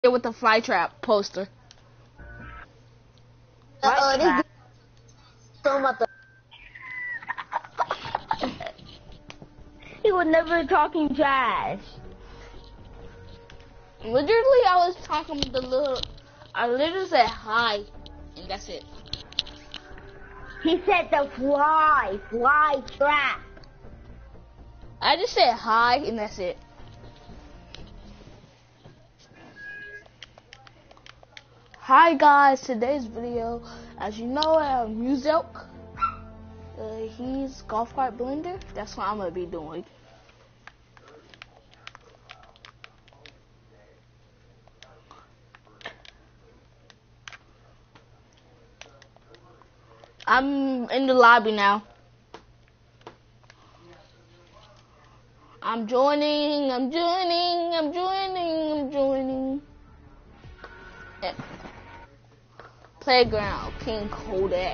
with the fly trap poster. This so much. He was never talking trash. Literally, I was talking with the little. I literally said hi, and that's it. He said the fly trap. I just said hi, and that's it. Hi guys, today's video, as you know, I have Music. He's golf cart blender. That's what I'm gonna be doing. I'm in the lobby now. I'm joining. Yeah. Playground, King Kodak.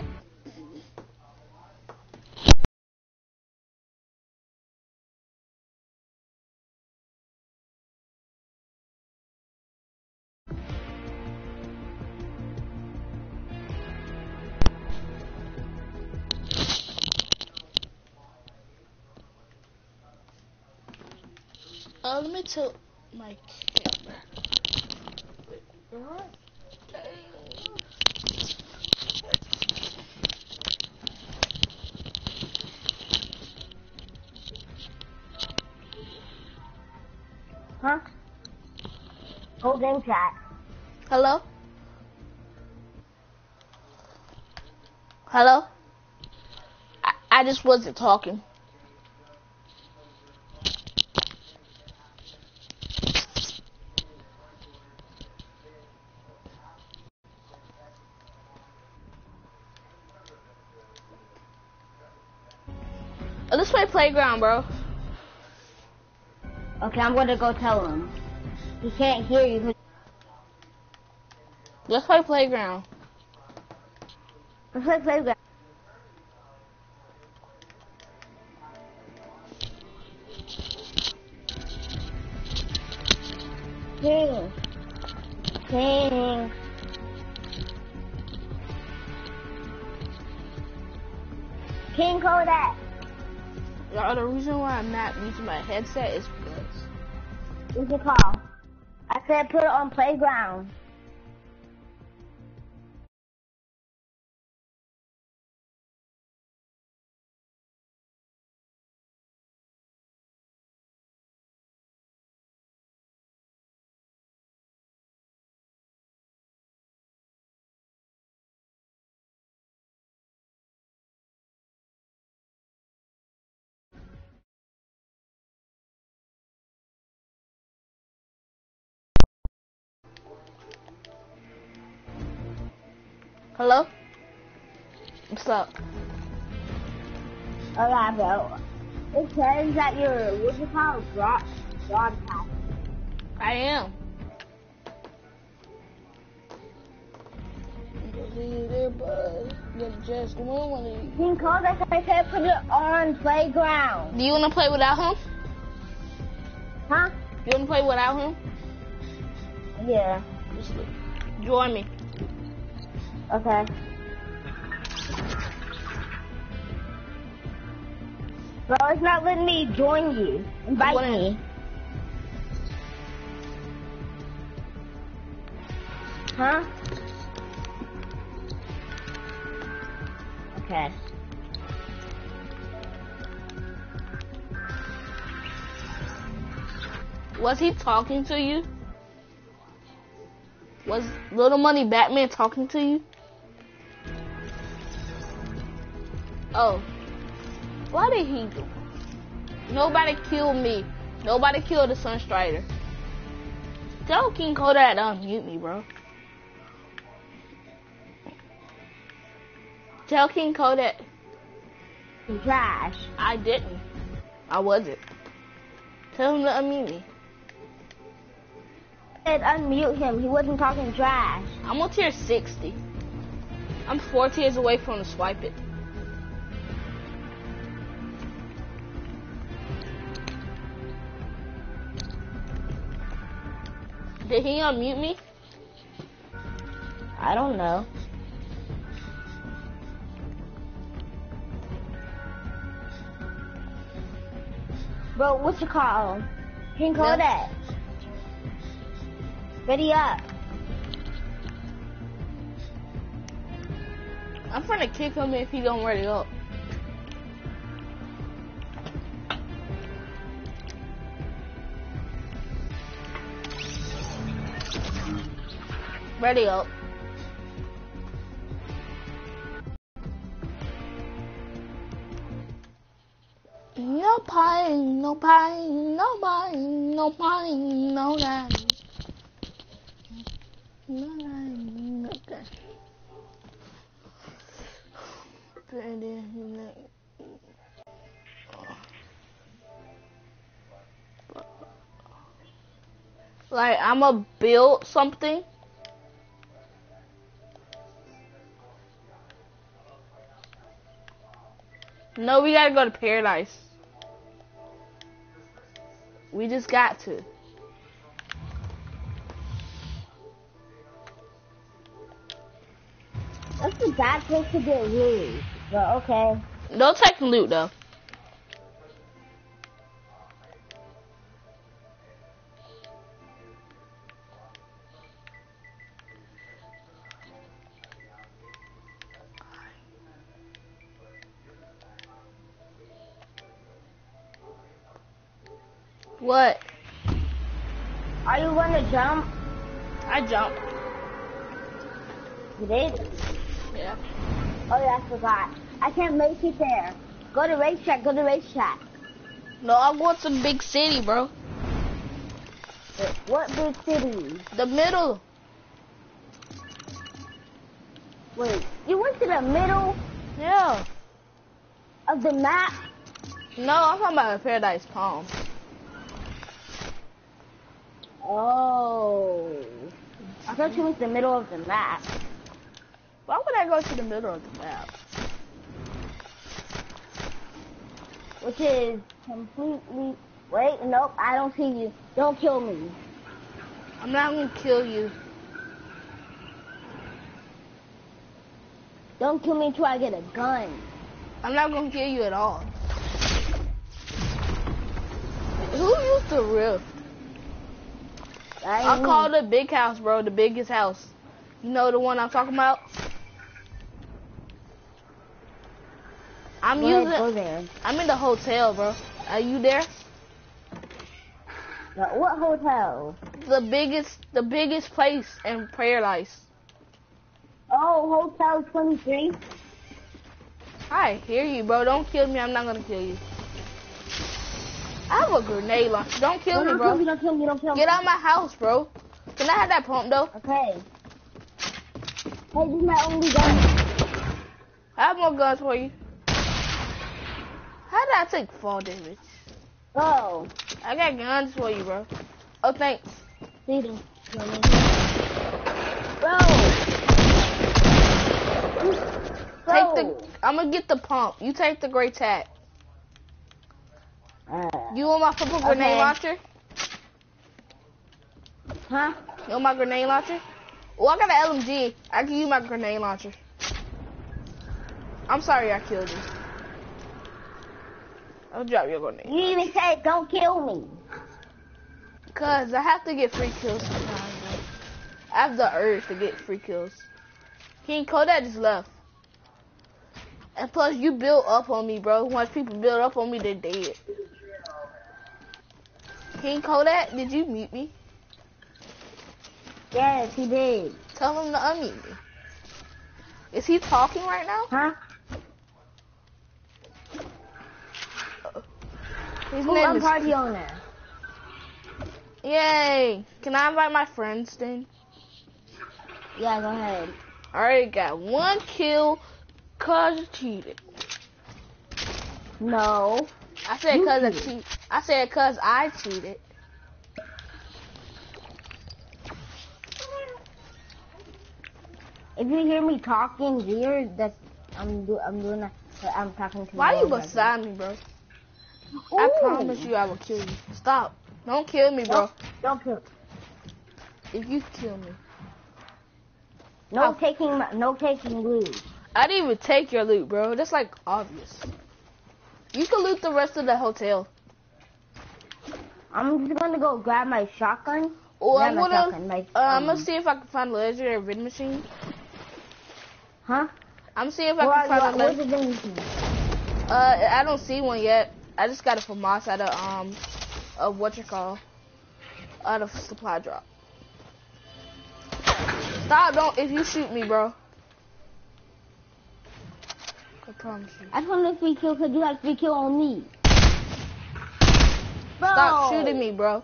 Let me tilt my camera. What? Huh? Hold in chat. Hello? Hello? I just wasn't talking. Let's play Playground, bro. Okay, I'm gonna go tell him. He can't hear you. Let's play Playground. Let's play Playground. King. King Kodak. Y'all, the reason why I'm not using my headset is because. What's it called? I said put it on Playground. Hello? What's up? Alright, bro. It says that you're, what's it called? Broadcast. I am. King Kodak, I said put it on Playground. Do you wanna play without him? Huh? You wanna play without him? Yeah. Just join me. Okay. Bro, it's not letting me join you. Invite me. Huh? Okay. Was he talking to you? Was Little Money Batman talking to you? Oh. What did he do? Nobody killed me. Nobody killed the Sunstrider. Tell King Kodak to unmute me, bro. Tell King Kodak. Trash. I didn't. I wasn't. Tell him to unmute me. I said unmute him. He wasn't talking trash. I'm on tier 60. I'm 4 tiers away from the swipe it. Did he unmute me? I don't know. Bro, what's your call? King Kodak. Ready up. I'm finna kick him if he don't ready up. Ready up. No pain, no pain, no pain, no pain, no gain. No gain, no gain. Like, I'ma build something. No, we gotta go to paradise. We just got to. That's a bad place to get rude. But okay. Don't take the loot though. What? Are you gonna jump? I jumped. You did? Yeah. Oh yeah, I forgot. I can't make it there. Go to racetrack, go to racetrack. No, I'm going to the big city, bro. What big city? The middle. Wait, you went to the middle Yeah. of the map? No, I'm talking about Paradise Palms. Oh. I thought you went to the middle of the map. Why would I go to the middle of the map? Which is completely... Wait, nope, I don't see you. Don't kill me. I'm not gonna kill you. Don't kill me until I get a gun. I'm not gonna kill you at all. Who used the rift? I call the big house, bro, the biggest house. You know the one I'm talking about? I'm go there. I'm in the hotel, bro. Are you there? What hotel? The biggest place in Paradise. Oh, Hotel 23? I hear you, bro. Don't kill me. I'm not gonna kill you. I have a grenade launcher. Don't kill me, bro. Don't kill me. Get out of my house, bro. Can I have that pump, though? Okay. Hey, this is my only gun. I have more guns for you. How did I take fall damage? Oh. I got guns for you, bro. Oh, thanks. See them. Bro. I'm gonna get the pump. You take the gray tat. You want my purple grenade launcher? Huh? You want my grenade launcher? Oh, I got an LMG. I can use my grenade launcher. I'm sorry I killed you. I'll drop your grenade. You even said don't kill me. Cause I have to get free kills sometimes, bro. I have the urge to get free kills. King Kodak just left. And plus, you built up on me, bro. Once people build up on me, they're dead. King Kodak, did you mute me? Yes, he did. Tell him to unmute me. Is he talking right now? Huh? His Who, name I'm is party owner. Yay! Can I invite my friends then? Yeah, go ahead. I already got 1 kill cause I cheated. No. I said cause I cheated. I said cause I cheated. If you hear me talking weird, that's I'm doing that. I'm talking to. Why are you beside me, bro? Ooh. I promise you I will kill you. Stop. Don't kill me, bro. Don't kill. if you kill me. No taking loot. I didn't even take your loot, bro. That's like obvious. You can loot the rest of the hotel. I'm just gonna go grab my shotgun. Or I'm gonna see if I can find a legendary vending machine. Huh? I'm seeing if I can find a legendary vending machine. I don't see one yet. I just got it from Moss at a out of supply drop. Stop! Don't if you shoot me, bro. I promise you. I just want 3 kills because you have 3 kills on me. Bro, Stop shooting me, bro.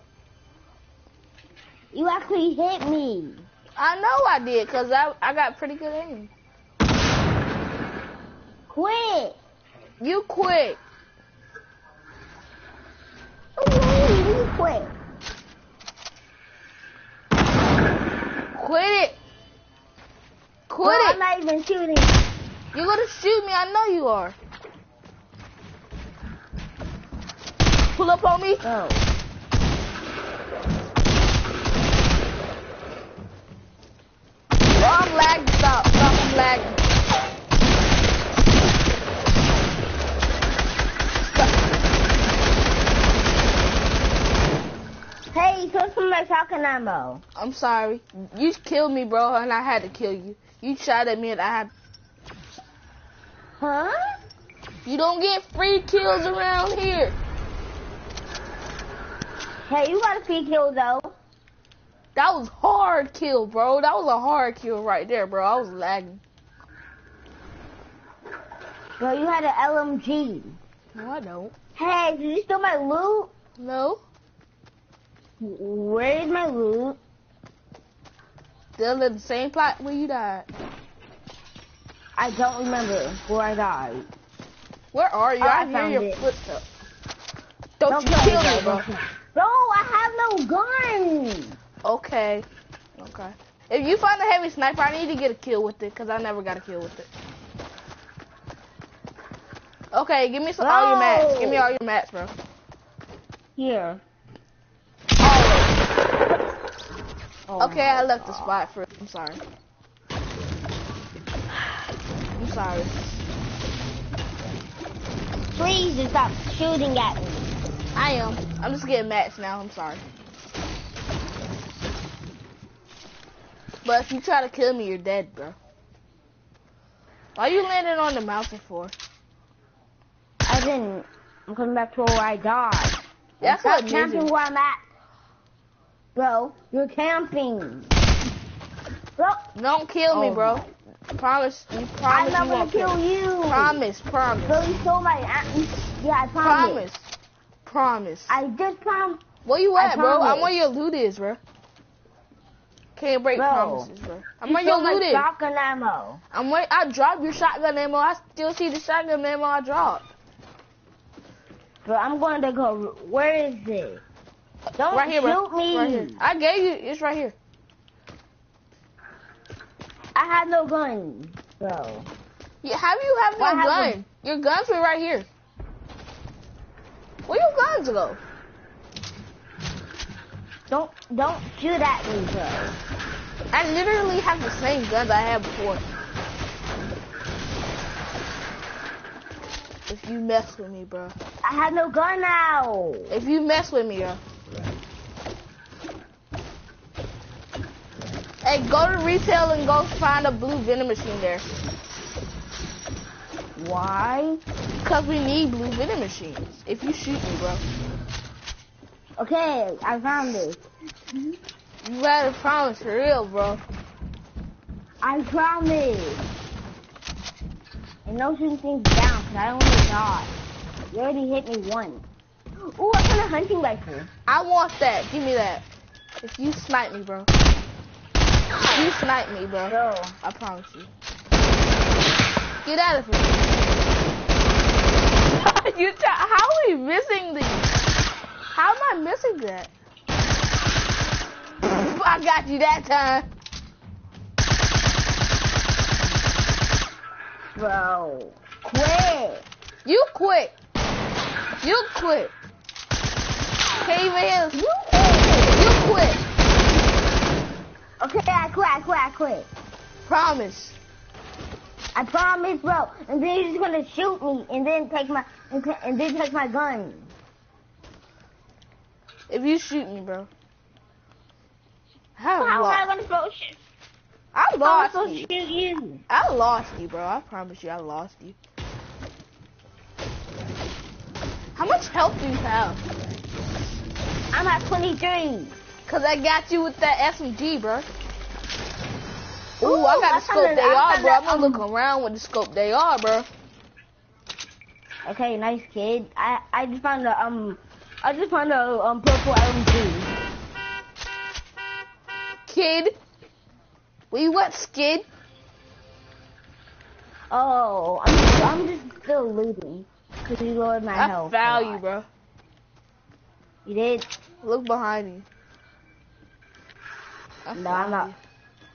You actually hit me. I know I did, cause I got pretty good aim. Quit. You quit. You quit. Quit it. Quit Bro, it. I'm not even shooting. You're gonna shoot me. I know you are. Pull up on me. No. Oh, I'm lagging. Stop. I'm lagging. Hey, took some of my shotgun ammo. I'm sorry. You killed me, bro, and I had to kill you. You shot at me and I had... Huh? You don't get free kills around here. Hey, you got a 3 kill though. That was hard kill, bro. That was a hard kill right there, bro. I was lagging. Bro, you had an LMG. No, I don't. Hey, did you steal my loot? No. Where is my loot? Still in the same plot where you died. I don't remember where I died. Where are you? Oh, I I hear found your it. footsteps. Don't you kill kill me, me, bro. Bro, I have no gun. Okay. Okay. If you find a heavy sniper, I need to get a kill with it, because I never got a kill with it. Okay, give me all your mats. Give me all your mats, bro. Here. Oh, okay, I left the spot for. I'm sorry. I'm sorry. Please just stop shooting at me. I am. I'm just getting mats now. I'm sorry. But if you try to kill me, you're dead, bro. Why you landing on the mountain for? I didn't. I'm coming back to where I died. That's Stop what camping where I'm at. Bro, you're camping. Bro. Don't kill me, bro. Promise. You promise I'm not you gonna won't kill you. Promise. Bro, you stole my... Yeah, I promise. Promise. I just promised. Where you at, bro? promise. I'm where your loot is, bro. Can't break promises, bro. I'm where You your stole loot my is. shotgun ammo. I'm where I dropped your shotgun ammo. I still see the shotgun ammo I dropped. Bro, I'm going to go... Where is it? Don't right here, shoot bro. me. Right here. I gave you. It's right here. I had no gun, bro. Yeah, how do you have no gun? Your guns were right here. Where your guns go? Don't shoot at me, bro. I literally have the same guns I had before. If you mess with me, bro. I have no gun now. If you mess with me, bro. Hey, go to retail and go find a blue vending machine there. Why? Because we need blue vending machines. If you shoot me, bro. Okay, I found it. You gotta promise for real, bro. I promise. And no shooting things down, because I don't want to die. You already hit me once. Ooh, I found a hunting rifle. I want that. Give me that. If you snipe me, bro. If you snipe me, bro. Bro. I promise you. Get out of here. How are we missing these? How am I missing that? I got you that time. Bro. Quit. You quit. You quit. Can't even hear us. You quit. Okay, I quit. Promise. I promise, bro. And then you're just gonna shoot me, and then take my gun. If you shoot me, bro. How am I gonna throw shit? I lost I'm you. supposed to shoot you. I lost you, bro. I promise you, I lost you. How much health do you have? I'm at 23. Cause I got you with that SMG, bro. Ooh, Ooh, I got I the scope found they I are, found bro. I'm that, gonna look around with the scope they are, bro. Okay, nice kid. I just found a purple LMG. Kid. We what, skid? Oh, I'm just still looting. Cause you lowered my health. I found you, bro. You did? Look behind you. No, I'm not. You.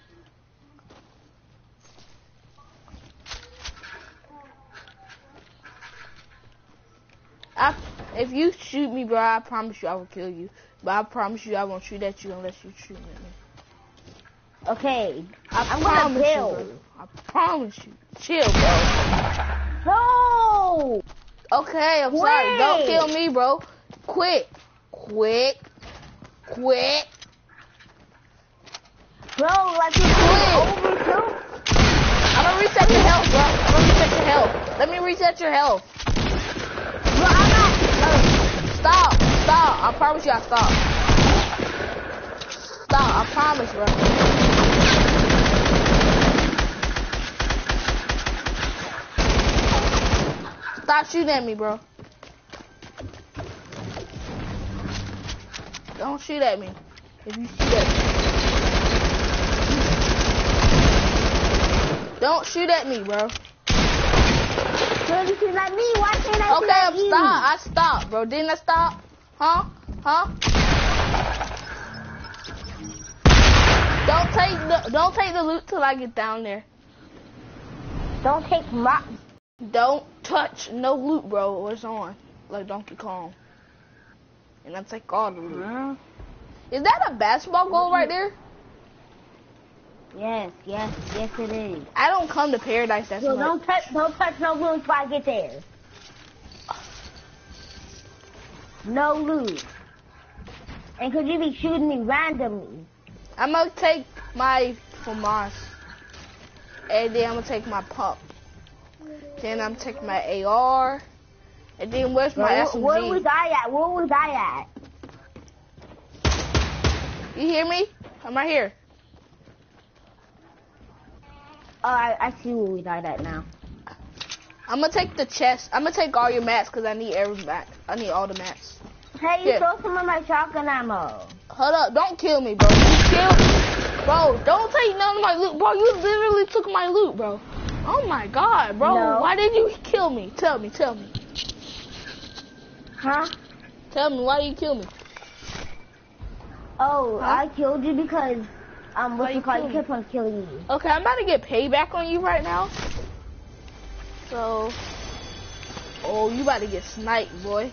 If you shoot me, bro, I promise you I will kill you. But I promise you I won't shoot at you unless you shoot at me. Okay, I'm promise gonna kill. you, bro. I promise you. Chill, bro. No! Okay, I'm sorry. Don't kill me, bro. Quit. Quit. Quit. Bro, like you're overkill. I'm gonna reset your health, bro. I'm gonna reset your health. Let me reset your health. Bro, I'm not. Stop. Stop. I promise you I stop. Stop. I promise, bro. Stop shooting at me, bro. Don't shoot at me. If you shoot at me. Don't shoot at me, bro. Bro, you shoot at me. Why can't I shoot Okay, at you? stop. I stopped, bro. Didn't I stop? Huh? Huh? Don't take the loot till I get down there. Don't take my. Don't touch no loot, bro. It's on. Like Donkey Kong. And I take all the loot. Is that a basketball goal right there? Yes it is. I don't come to paradise that So much. don't touch no loot until I get there. No loot. And could you be shooting me randomly? I'm gonna take my FAMAS. And then I'm gonna take my pump. Then I'm taking my AR. And then where's my SMG? Where was I at? You hear me? I'm right here. Oh, I see where we died at now. I'm gonna take the chest. I'm gonna take all your mats because I need every mat. I need all the mats. Hey, you stole some of my shotgun ammo. Hold up, don't kill me, bro. You kill me. Bro, don't take none of my loot. Bro, you literally took my loot, bro. Oh my god, bro. No. Why did you kill me? Tell me. Huh? Tell me, why did you kill me? Oh, Huh? I killed you because, Why you kill me? kept on killing you. Okay, I'm about to get payback on you right now. So, oh, you about to get sniped, boy.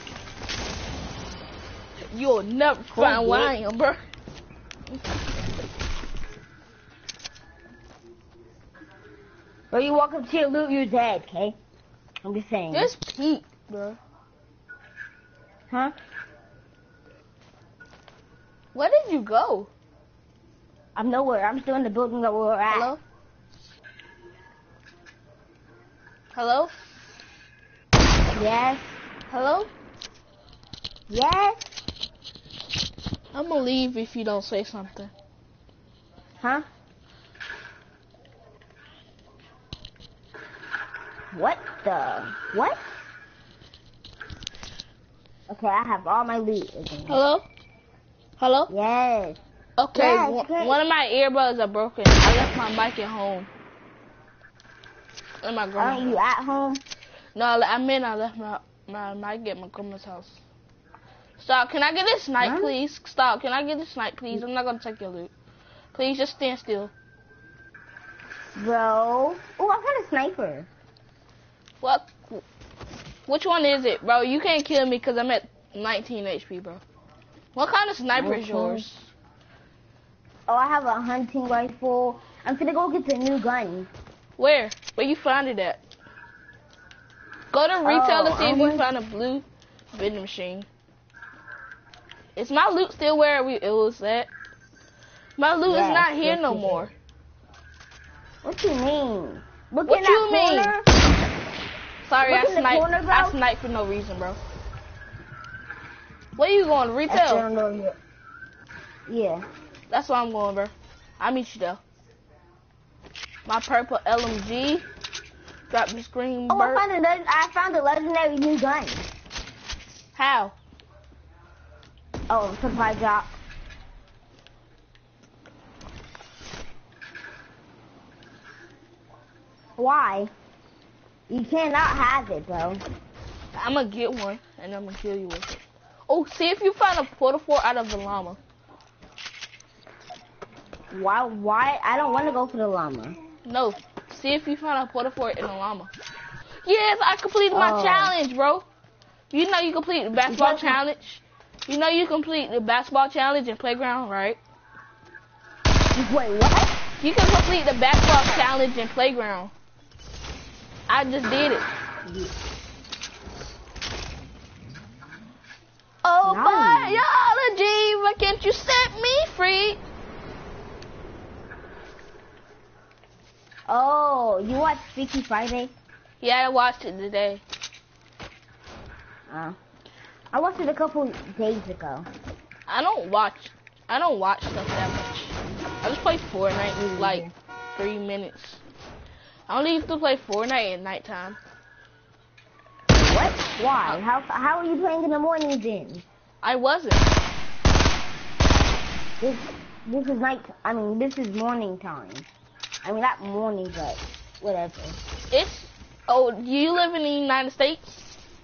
You'll never find where I am, bro. Bro, you walk up to your loot, you're dead, okay? I'm just saying. Just peek, bro. Huh? Where did you go? I'm nowhere. I'm still in the building that we're at. Hello? Hello? Yes. Hello? Yes. I'm gonna leave if you don't say something. Huh? What the? What? Okay, I have all my loot. Hello? Hello? Yes. Okay, Yes, one of my earbuds are broken. I left my mic at home. And my grandma's Aren't you at home? No, I left my mic at my grandma's house. Stop, can I get this snipe, Huh? please? Stop, can I get this snipe, please? I'm not gonna take your loot. Please, just stand still. Bro. Oh, I got a sniper. What? Which one is it, bro? You can't kill me because I'm at 19 HP, bro. What kind of sniper is yours? Oh, I have a hunting rifle. I'm finna go get the new gun. Where? Where you find it at? Go to retail and see if you found a blue vending machine. Is my loot still where it was at? My loot is not here no more. What you mean? Look What in you that corner. Sorry, Look in the corner, bro. I sniped for no reason, bro. Where you going? Retail? Yeah. That's where I'm going, bro. I'll meet you there. My purple LMG. Drop the screen, Oh, I found a legendary new gun. How? Oh, supply drop. Why? You cannot have it, bro. I'm gonna get one, and I'm gonna kill you with it. Oh, see if you find a portal fort out of the llama. Why? I don't want to go for the llama. No. See if you find a portal fort in the llama. Yes, I completed my challenge, bro. You know you complete the basketball challenge. You know you complete the basketball challenge in Playground, right? Wait, what? You can complete the basketball challenge in Playground. I just did it. Oh, biology, why can't you set me free? Oh, you watched Freaky Friday? Yeah, I watched it today. I watched it a couple days ago. I don't watch stuff that much. I just play Fortnite like 3 minutes. I only used to play Fortnite at nighttime. What? Why? How are you playing in the morning then? I wasn't. This is night. I mean, this is morning time. I mean, not morning, but whatever. Oh, do you live in the United States?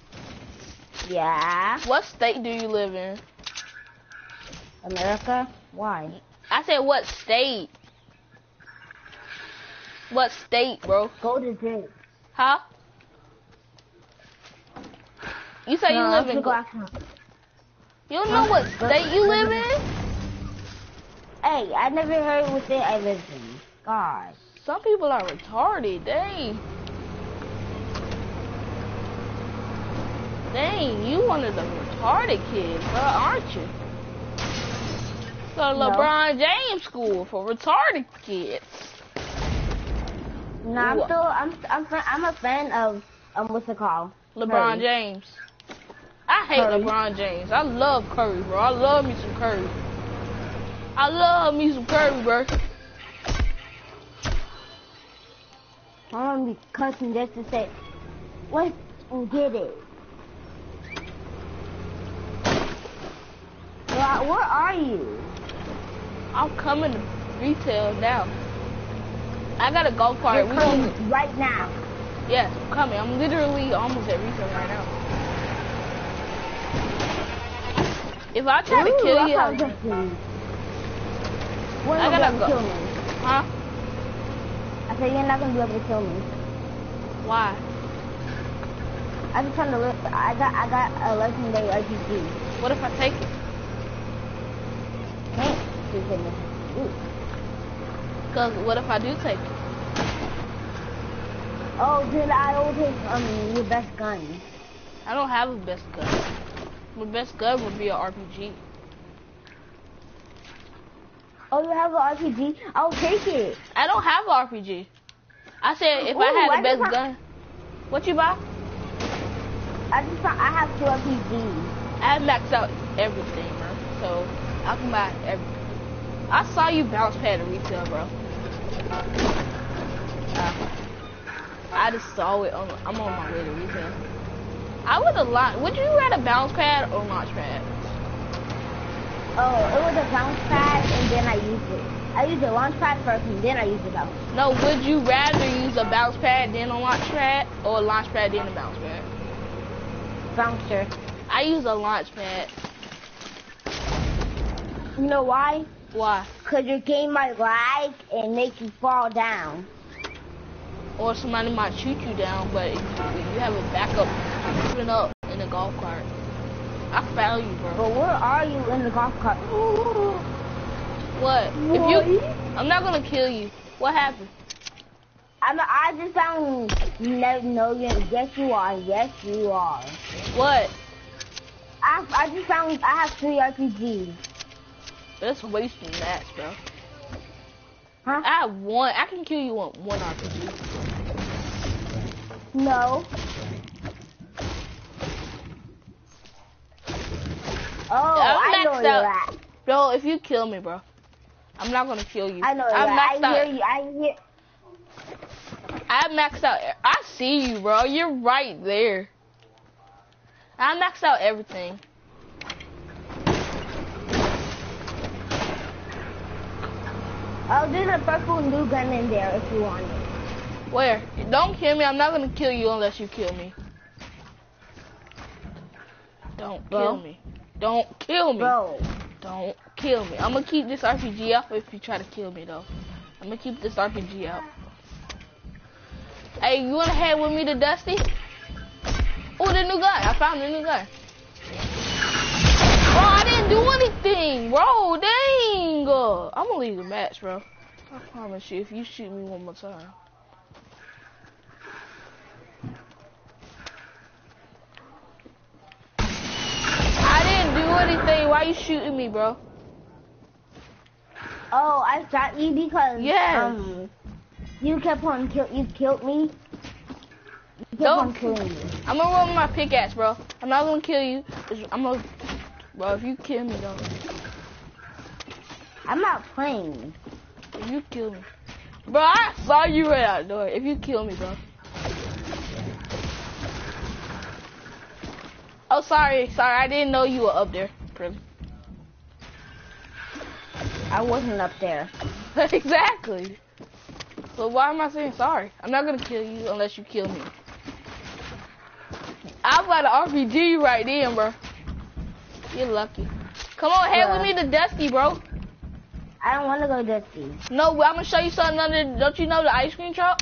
Yeah. What state do you live in? America? Why? I said what state? What state, bro? Go to jail. Huh? You say you live in... You don't know what state you live in? Hey, I never heard what state I live in. God. Some people are retarded, dang. Dang, you one of the retarded kids, bro, aren't you? Go to LeBron James school for retarded kids. No, I'm a fan of what's it called? LeBron James. I hate LeBron James. I love Curry, bro. I love me some Curry. I love me some Curry, bro. I'm gonna be cussing just to say, let's get it. Where are you? I'm coming to retail now. I got a golf cart. You're coming right now. Yes, I'm coming. I'm literally almost at retail right now. If I try to kill you, I gotta go. Kill me. Huh? I said you're not gonna be able to kill me. Why? I'm just trying to live. I got a legendary RPG. What if I take it? Can't. Cause what if I do take it? Oh, then I will take your best gun. I don't have a best gun. My best gun would be an RPG. Oh, you have an RPG? I'll take it. I don't have an RPG. I said if I had the best gun. What you buy? I have 2 RPGs. I maxed out everything, bro. So I can buy everything. I saw you bounce pad at retail, bro. I just saw it. I'm on my way to retail. I would have would you rather bounce pad or launch pad? Oh, it was a bounce pad and then I used it. I used the launch pad first and then I used the bounce. No, would you rather use a bounce pad then a launch pad or a launch pad then a bounce pad? Bouncer. I use a launch pad. You know why? Why? Because your game might lag and make you fall down. Or somebody might shoot you down, but if you have a backup moving up in the golf cart. I found you, bro. But where are you in the golf cart? What? If you, I'm not gonna kill you. What happened? I just found no. Yes, you are. Yes, you are. What? I just found I have 3 RPGs. That's wasting mats, bro. Huh? I have 1. I can kill you on 1 RPG. No. Oh, I know you're at. Bro, if you kill me, bro, I'm not gonna kill you. I know I'm maxed out. I hear you. I hear. I maxed out. I see you, bro. You're right there. I maxed out everything. Oh, there's a purple new gun in there if you want it. Where? Don't kill me. I'm not gonna kill you unless you kill me. Don't kill me. Don't kill me. Bro. Don't kill me. I'm gonna keep this RPG out if you try to kill me, though. I'm gonna keep this RPG out. Hey, you wanna head with me to Dusty? Oh, the new gun. I found the new gun. Bro, I didn't do anything, bro. Dang. I'm gonna leave the match, bro. I promise you, if you shoot me one more time. I didn't do anything. Why you shooting me, bro? Oh, I shot you because you kept on you killed me. You kept on killing me. I'm gonna roll with my pickaxe, bro. I'm not gonna kill you. Bro, if you kill me, though. I'm not playing. If you kill me. Bro, I saw you right out the door. If you kill me, bro. Oh, sorry. I didn't know you were up there, Prim. I wasn't up there. Exactly. So why am I saying sorry? I'm not gonna kill you unless you kill me. I got an RPG right then, bro. You're lucky. Come on, head with me to Dusty, bro. I don't want to go Dusty. No, I'm gonna show you something under. Don't you know the ice cream truck?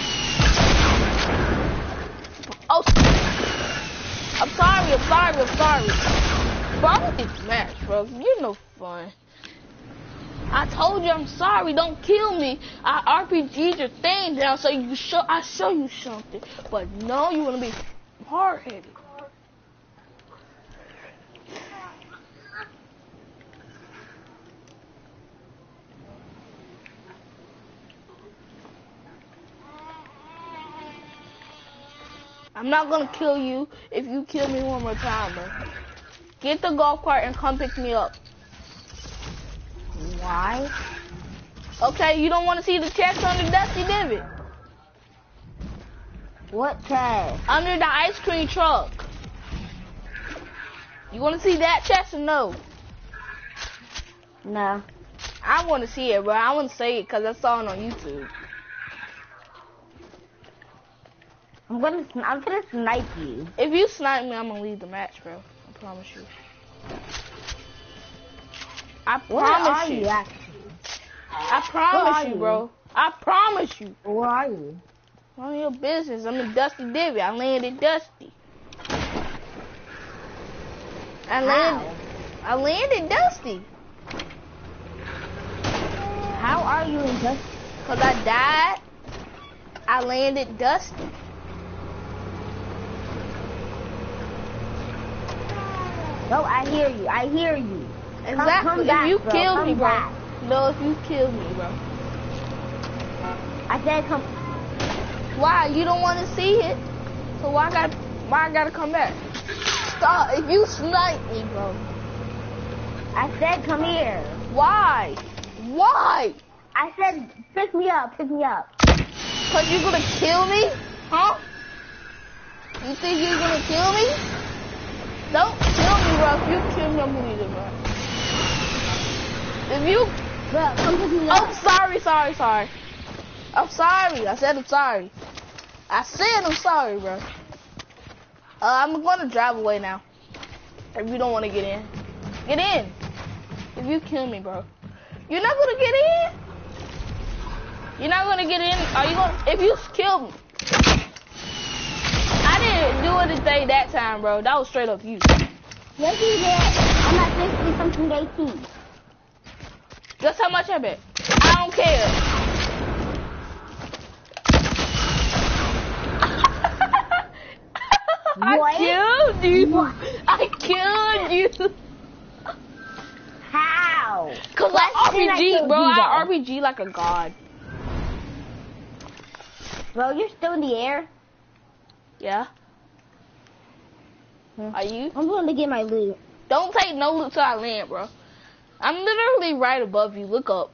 Oh, I'm sorry. Bro, I'm with this match, bro. You're no fun. I told you I'm sorry. Don't kill me. I RPG'd your thing down so I show you something. But no, you wanna be hard-headed. I'm not gonna kill you if you kill me one more time, bro. Get the golf cart and come pick me up. Why? Okay, you don't want to see the chest under Dusty Divot? What chest? Under the ice cream truck. You want to see that chest or no? No. I want to see it, bro. I want to say it because I saw it on YouTube. I'm gonna snipe you. If you snipe me, I'm gonna leave the match, bro. I promise you. I promise you. I promise you, bro. I promise you. Where are you? None of your business. I'm in Dusty Divot. I landed Dusty. I landed Dusty. How are you in Dusty? Cause I died. I landed Dusty. No, I hear you. I hear you. Exactly. Come back, if you bro. killed me, bro. Back. No, if you killed me, bro. I said come. Why? You don't want to see it. So why I gotta come back? Stop. If you snipe me, bro. I said come here. Why? Why? I said pick me up. Pick me up. Cause you're gonna kill me? Huh? You think you're gonna kill me? Don't kill me, bro. If you kill me, I'm gonna leave it, bro. If you... Bro, come pick me up. Oh, sorry. I'm sorry. I said I'm sorry. I said I'm sorry, bro. I'm gonna drive away now. If you don't want to get in. Get in. If you kill me, bro. You're not gonna get in? You're not gonna get in? Are you gonna... If you kill me... I didn't do anything that time, bro. That was straight up you. Yes, you did. I'm at 60 something 18. Guess how much I bet? I don't care. What? I killed you. What? I killed you. How? Cause Why I didn't I RPG, kill bro. you, I though? RPG like a god. Bro, you're still in the air. Yeah. Hmm. Are you? I'm going to get my loot. Don't take no loot till I land, bro. I'm literally right above you. Look up.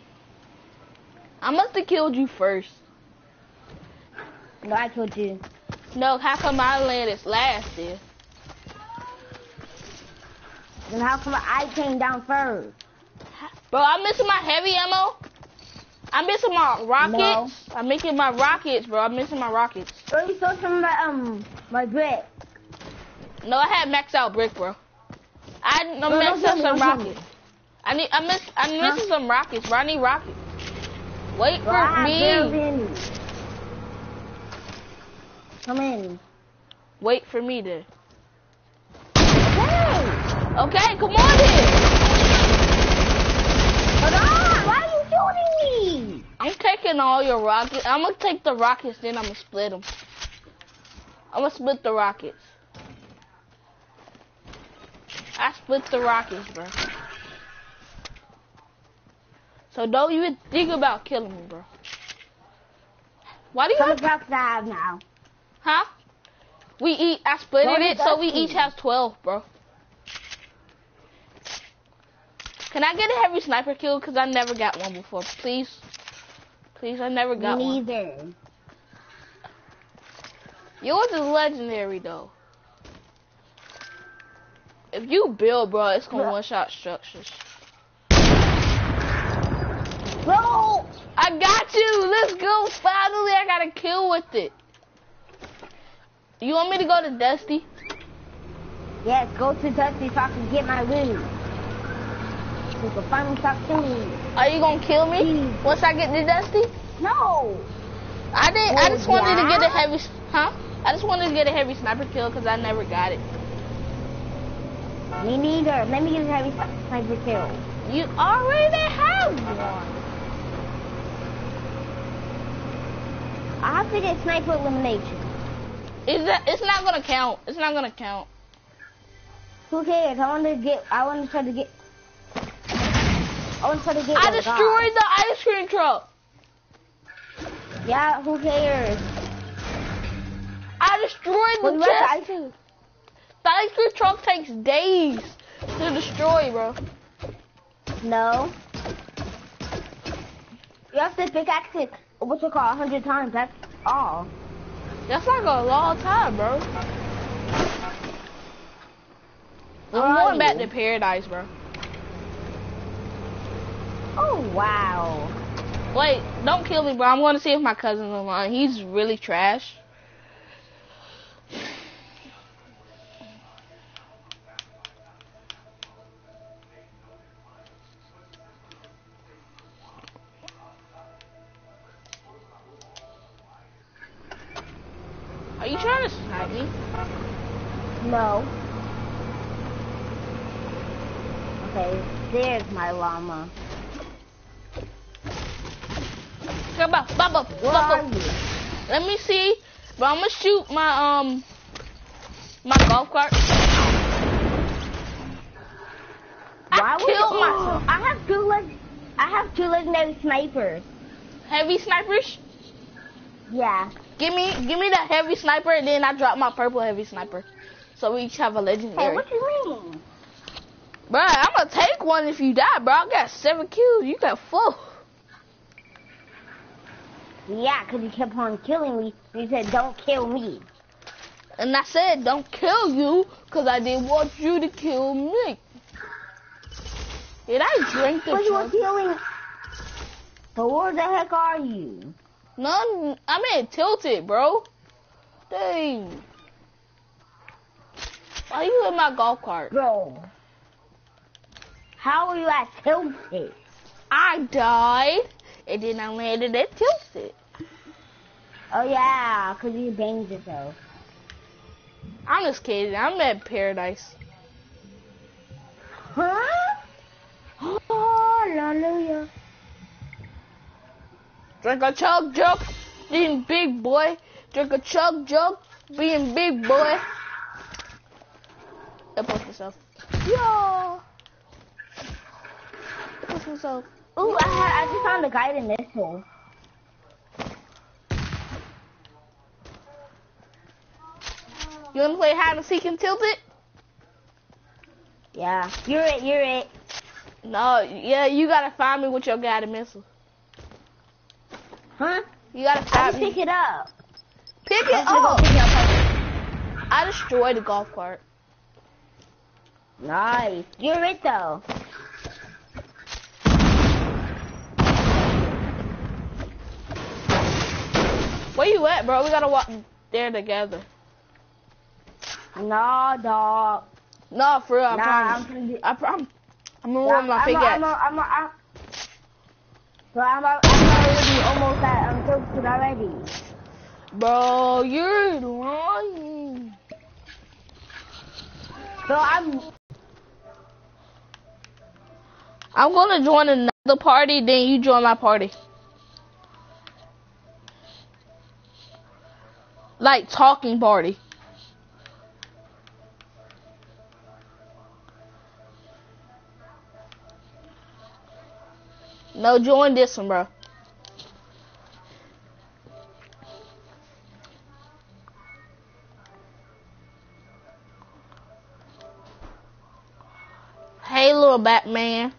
I must have killed you first. No, I killed you. No, how come I landed last then? Then how come I came down first? Bro, I'm missing my heavy ammo. I'm missing my rockets. No. I'm making my rockets, bro. I'm missing my rockets. Bro, you stole some of my brick. No, I had maxed out brick, bro. I'm Bro, missing don't some tell me. rockets. I'm missing some rockets, bro. I need rockets. Wait Bro, for I have me. barely. Come in. Wait for me then. Hey! Okay, come on then. Hold on! Why are you shooting me? I'm taking all your rockets. I'm gonna take the rockets, then I'm gonna split them. I'm gonna split the rockets. I split the rockets, bro. So don't even think about killing me, bro. Why do you How have... many rockets I have now? Huh? I split What it, is so we that? each have 12, bro. Can I get a heavy sniper kill? Because I never got one before. Please. Please, I never got Me one. neither. Yours is legendary, though. If you build, bro, it's gonna one-shot structures. Bro! I got you! Let's go! Finally, I got a kill with it. You want me to go to Dusty? Yes, go to Dusty so I can get my loot. So you can finally stop killing me. Are you gonna kill me once I get to Dusty? No! I just wanted to yeah? get a heavy, huh? I just wanted to get a heavy sniper kill because I never got it. Me neither. Let me get a heavy sniper kill. You already have one. I have to get sniper elimination. It's not gonna count. It's not gonna count. Who cares? I want to try to get I destroyed the ice cream truck. Yeah, who cares? I destroyed Well, the you got chest. The ice cream truck takes days to destroy, bro. No. You have to pickaxe it, what's it called, 100 times, that's all. That's like a long time, bro. Where I'm are going back you? to paradise, bro. Oh, wow. Wait, don't kill me, bro. I'm going to see if my cousin's online. He's really trash. Are you trying to snipe me? No. Okay, there's my llama. Come on, Bubba, Where are Bubba. you? Let me see. But I'm gonna shoot my my golf cart. Why I would killed you? myself. I have two legendary snipers. Heavy snipers. Yeah. Give me the heavy sniper, and then I drop my purple heavy sniper. So we each have a Hey, legendary. what you mean? Bruh, I'm gonna take one if you die, bro. I got 7 kills. You got 4. Yeah, because you kept on killing me. You said, don't kill me. And I said, don't kill you, because I didn't want you to kill me. Did I drink the But you were drink? killing... So where the heck are you? None. I'm in tilted, bro. Dang. Why you in my golf cart? Bro. How are you at tilted? I died, and then I landed at tilted. Oh yeah, because you banged yourself. I'm just kidding. I'm at paradise. Huh? Oh, hallelujah. Drink a chug jug, being big boy. Drink a chug jug, being big boy. And push myself. Yeah. Push myself. Ooh, I just found a guide in this hole. You wanna play hide and seek and tilt it? Yeah, you're it. No, yeah, you gotta find me with your guided missile. Huh? You gotta I find just me. pick it up. Pick it I'm gonna up. go pick it up. I destroyed the golf cart. Nice. You're it though. Where you at, bro? We gotta walk there together. Nah, dog. No, for real, I Nah, promise. I'm gonna run my pickaxe. I'm already almost at tilted already. Bro, you're lying. So I'm gonna join another party, then you join my party. Like talking party. No, join this one, bro. Hey, little Batman.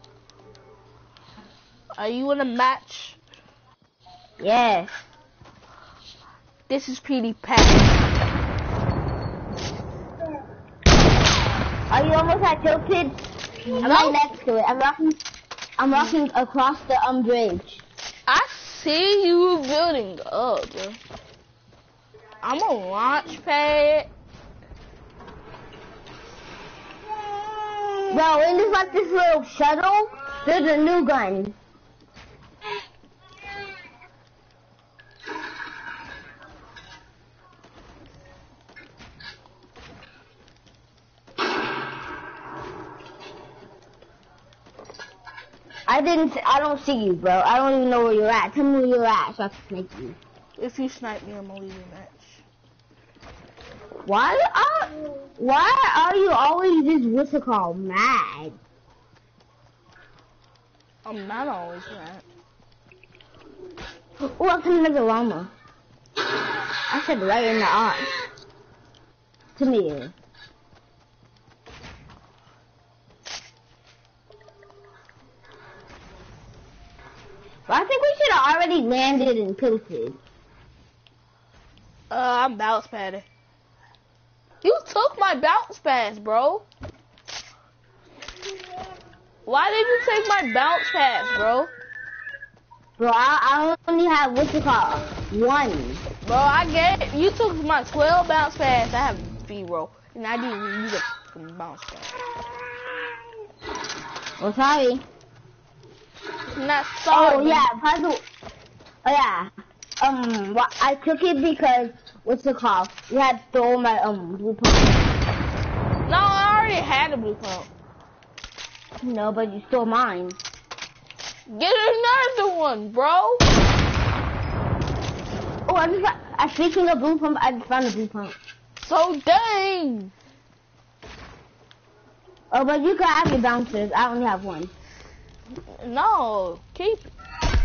Are you in a match? yes. This is PD Pat. Are you almost at tilted? I'm right next to it. I'm walking across the bridge. I see you building up, bro. I'm a launch pad. Bro, in this like this little shuttle, there's a new gun. I don't see you, bro. I don't even know where you're at. Tell me where you're at so I can snipe you. If you snipe me, I'm gonna leave the match. Why are you always just what's it called, mad? I'm not always mad. Oh, I can another llama. I said right in the eye. Come here. But I think we should have already landed and tilted. I'm bounce padding. You took my bounce pass, bro. Why did you take my bounce pass, bro? Bro, I only have what's it called? One. Bro, you took my 12 bounce pass. I have 0. And I didn't use a fucking bounce pass. Oh, sorry. Not sorry. Oh, yeah, puzzle. Oh, yeah. Well, I took it because, what's it called? You had stole my, blue pump. No, I already had a blue pump. No, but you stole mine. Get another one, bro. Oh, speaking of blue pump, I just found a blue pump. So dang. Oh, but you can have your bouncers. I only have one. No, keep it.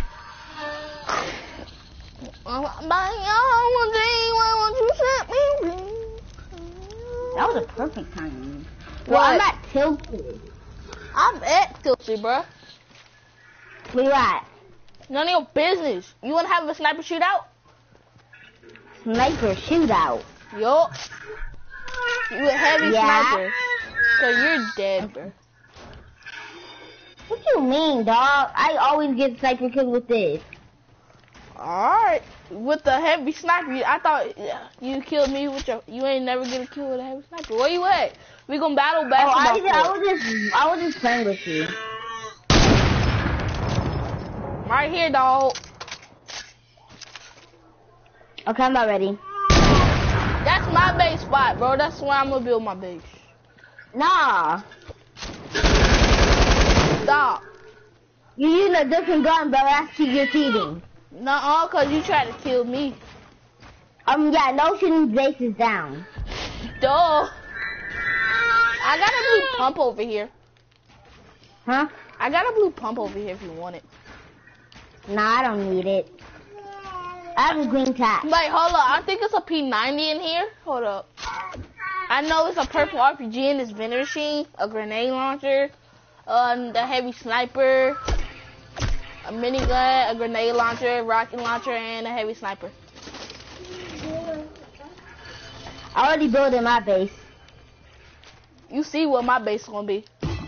That was a perfect timing. What? Well, I'm at tilted. I'm at Tilty, bro. Where you at? None of your business. You wanna have a sniper shootout? Sniper shootout. Yup. You a heavy Yeah. sniper. So you're dead, bro. What you mean, dog? I always get sniper kills with this. Alright. With the heavy sniper, I thought you killed me with you ain't never get a kill with a heavy sniper. Where you at? We gonna battle basketball court. I was just playing with you. Right here, dog. Okay, I'm not ready. That's my base spot, bro. That's where I'm gonna build my base. Nah. Stop. You using a different gun, bro. That's who you're cheating. Nuh-uh, cause you tried to kill me. Yeah, no shooting base is down. Duh. I got a blue pump over here. Huh? I got a blue pump over here if you want it. Nah, I don't need it. I have a green tap. Wait, hold up. I think it's a P90 in here. Hold up. I know it's a purple RPG in this vending machine, a grenade launcher, the heavy sniper, a minigun, a grenade launcher, rocket launcher, and a heavy sniper. I already built in my base. You see what my base is gonna be.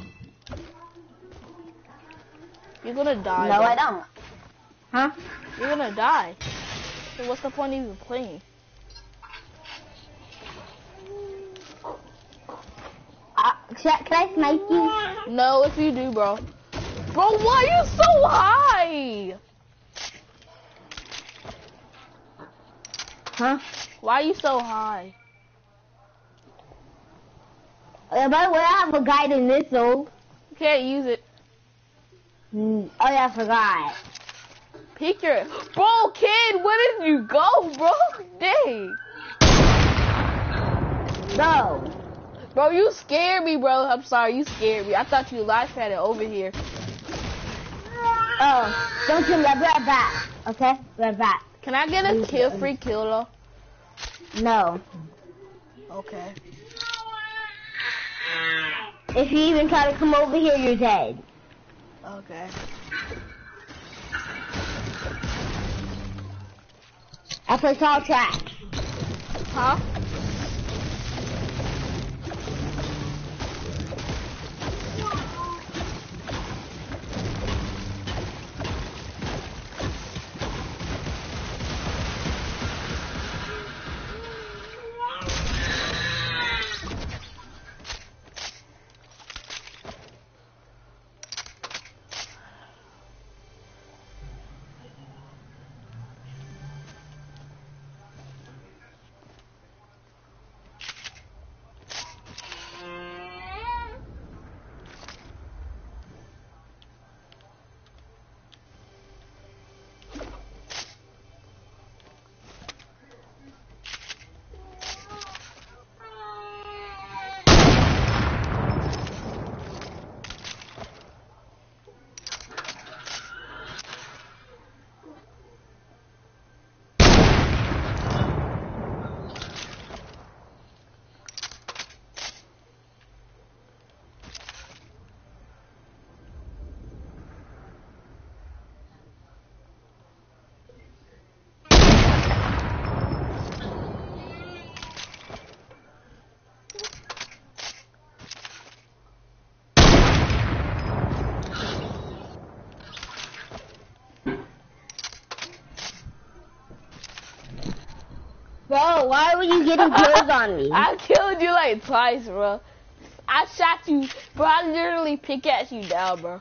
You're gonna die. No, bro. I don't. Huh? You're gonna die. So what's the point of even playing? Can I snipe you? No, if you do, bro. Bro, why are you so high? Huh? Why are you so high? By the way, I have a guided missile. You can't use it. Oh yeah, I forgot. Pick your... Bro, kid, where did you go, bro? Dang. No. Bro, you scared me, bro. I'm sorry, you scared me. I thought you live had it over here. Oh, don't kill me. I'll be right back. Okay? Right back. Can I get a free kill, though? No. Okay. If you even try to come over here, you're dead. Okay. I play tall track. Huh? Bro, why were you getting kills on me? I killed you like twice, bro. I shot you, bro. I literally pickaxe you down, bro.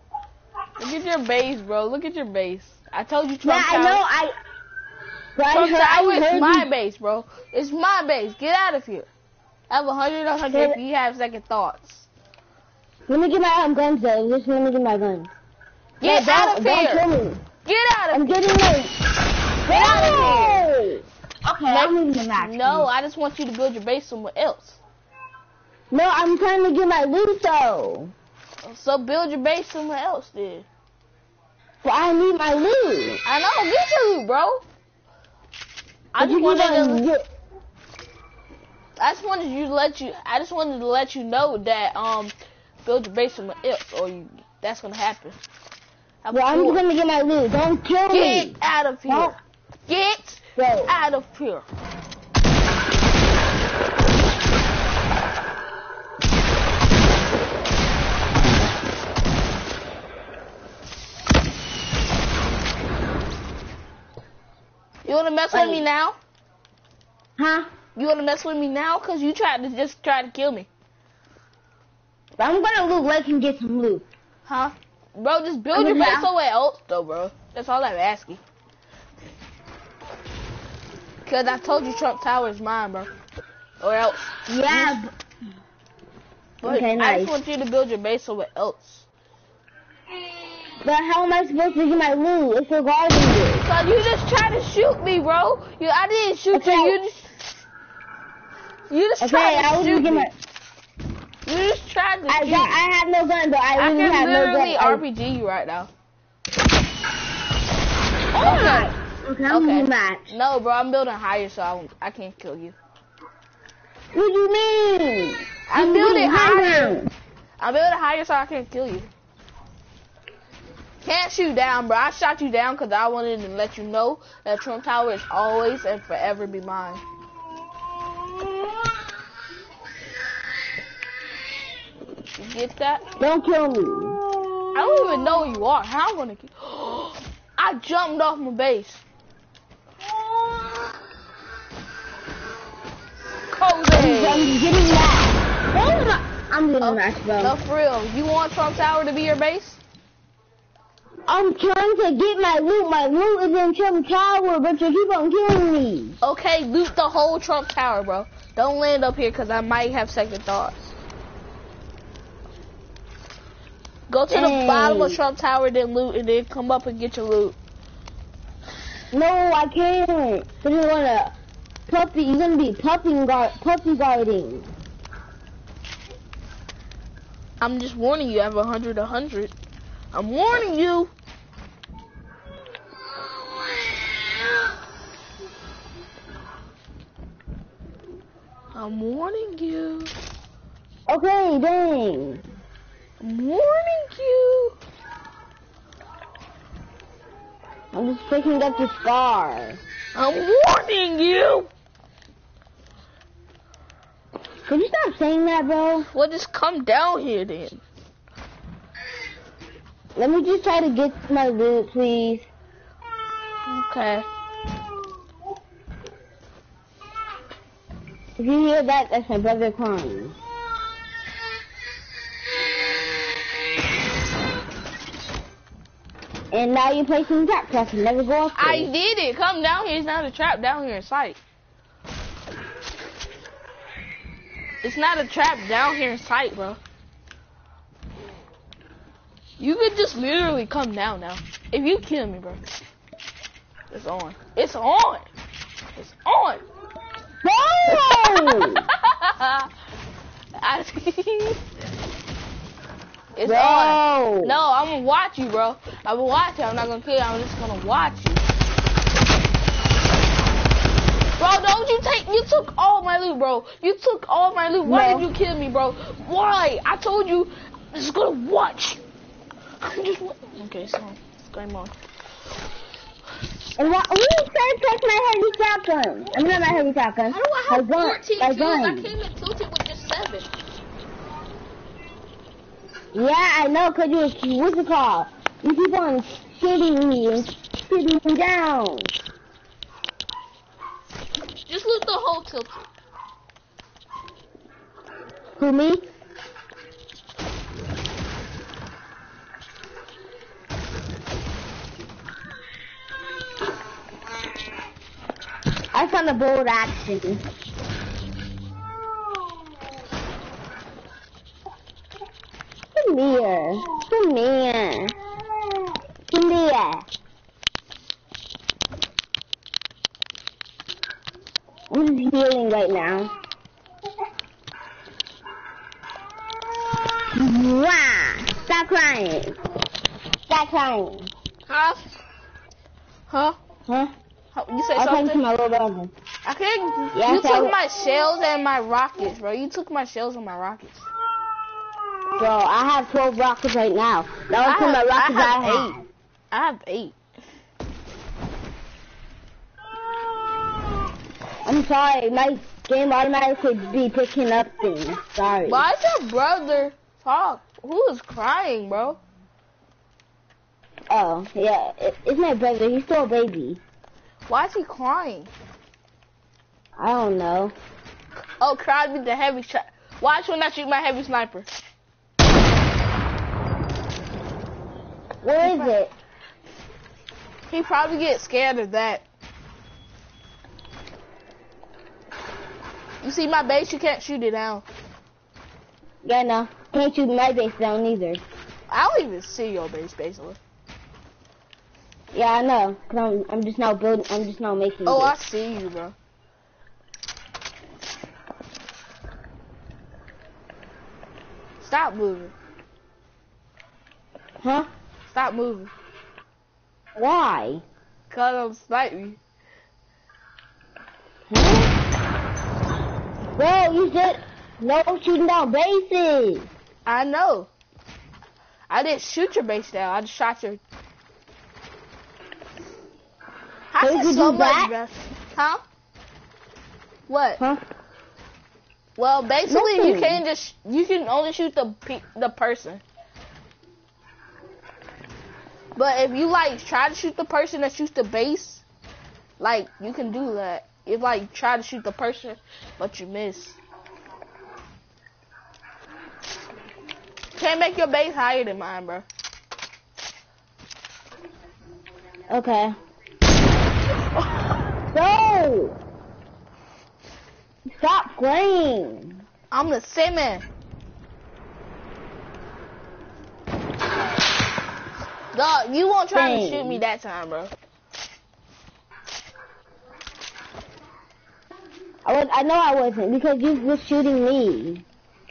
Look at your base, bro. Look at your base. I told you Trump Yeah, I know. Trump Tower is my you. base, bro. It's my base. Get out of here. I have 100 if you have second thoughts. Let me get my guns though. Just let me get my guns. Get out of here. Don't kill me. Get out of I'm here. getting late. Get out of here. Okay, I'm leaving the match. No, I just want you to build your base somewhere else. No, I'm trying to get my loot though. So build your base somewhere else, then. But I need my loot. I know, get your loot, bro. I just wanted to let you know that build your base somewhere else, or that's gonna happen. I'm just gonna get my loot. Don't kill me. Get out of here. No. Get out of here. You wanna mess with me now? Huh? You wanna mess with me now? Cause you try to kill me. I'm gonna loot like and get some loot. Huh? Bro, just build your base somewhere else though, bro. That's all I'm asking. Cause I told you Trump Tower is mine, bro. Or else. Yeah. But Okay, I nice. just want you to build your base somewhere else. But how am I supposed to get my loot? It's regarding you. Cause you just tried to shoot me, bro. I didn't shoot Okay. you. You just tried to shoot me. You just tried to shoot me. I have no gun, but I really have no gun. I can literally RPG you right now. Okay, I'm gonna match. No, bro, I'm building higher, so I can't kill you. What do you mean? I'm building higher. I'm building higher, so I can't kill you. Can't shoot down, bro. I shot you down because I wanted to let you know that Trump Tower is always and forever be mine. You get that? Don't kill me. I don't even know who you are. How I'm gonna kill? I jumped off my base. Cozy. I'm getting that. I'm getting that, bro. No, for real. You want Trump Tower to be your base? I'm trying to get my loot. My loot is in Trump Tower, but you keep on killing me. Okay, loot the whole Trump Tower, bro. Don't land up here because I might have second thoughts. Go to the bottom of Trump Tower, then loot, and then come up and get your loot. No, I can't. Cause you're gonna be puppy guarding. I'm just warning you. I have 100. I'm warning you. I'm warning you. Okay, dang. I'm warning you. I'm just picking up the scar. I'm warning you. Could you stop saying that, bro? Well, just come down here then. Let me just try to get my loot, please. Okay. If you hear that, that's my brother crying. And now you're placing traps so I can never go up there. I did it. Come down here. It's not a trap down here in sight. It's not a trap down here in sight, bro. You could just literally come down now. If you kill me, bro. It's on. It's on. It's on. No! It's Bro. on. No, I'm gonna watch you, bro. I'm gonna watch you. I'm not gonna kill you. I'm just gonna watch you. Bro, don't you take... You took all my loot, bro. You took all my loot. Why did you kill me, bro? Why? I told you I'm just gonna watch you. I'm just... Okay, so... Game on. And who said take my heavy shotgun? I mean, not my heavy shotgun. How do I have 14 kills? I came and killed it with just 7. Yeah, I know, cause what's it called? You keep on shooting me and shooting me down. Just loot the whole tilted. Who, me? I found a bold action. Come here. Come here. Come here. I'm just healing right now. Wow! Stop crying. Stop crying. Huh? Huh? Huh? You say I'll come to something? my little brother. I can't. Yeah, You so took my shells and my rockets, bro. You took my shells and my rockets. Bro, I have 12 rockets right now. That was from the rockets I have. I have 8. I'm sorry, my game automatically be picking up things. Sorry. Why is your brother talk? Who is crying, bro? Oh, yeah, it's my brother. He's still a baby. Why is he crying? I don't know. Oh, crowd with the heavy shot. Watch when I shoot my heavy sniper. Where is it? He probably gets scared of that. You see my base? You can't shoot it down. Yeah, no. Can't shoot my base down either. I don't even see your base, basically. Yeah, I know. Cause I'm just now building. I'm just now making. Oh, I this. see you, bro. Stop moving. Huh? Stop moving. Why? Cause I'm sniping. Huh? Bro, you said no shooting down bases. I know. I didn't shoot your base down. I just shot your. I So you said could so do much, that? bro. Huh? What? Huh? Well, basically, Nothing. you can only shoot the person. But if you like try to shoot the person that shoots the base, like you can do that. If like try to shoot the person, but you miss. Can't make your base higher than mine, bro. Okay. Bro! Stop playing. I'm the same man. Dog, you won't try to shoot me that time, bro. I know I wasn't because you were shooting me.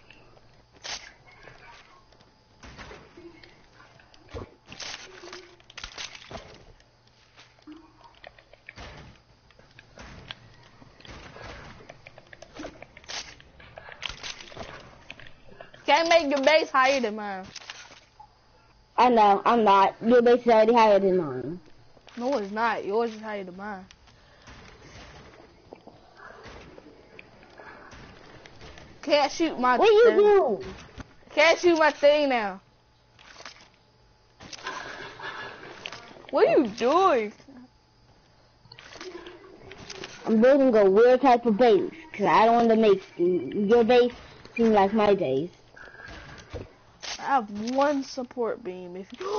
Can't make your base higher than mine. I know, I'm not. Your base is already higher than mine. No, it's not. Yours is higher than mine. Can't shoot my What you thing. do? Can't shoot my thing now. What are you doing? I'm building a weird type of base because I don't want to make your base seem like my base. I have one support beam. If you...